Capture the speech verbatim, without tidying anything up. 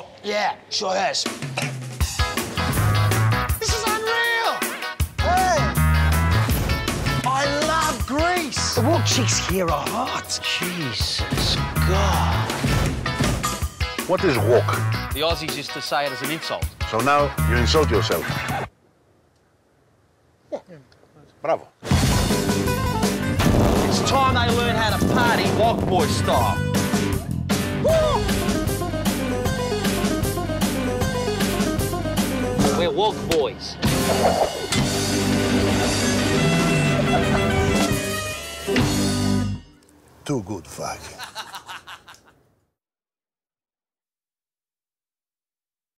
Oh, yeah, sure has. This is unreal! Hey! I love Greece! The walk chicks here are hot. Jesus God. What is walk? The Aussies used to say it as an insult. So now you insult yourself. Bravo. It's time they learn how to party walk boy style. Woo! We're walk boys. Too good fucking.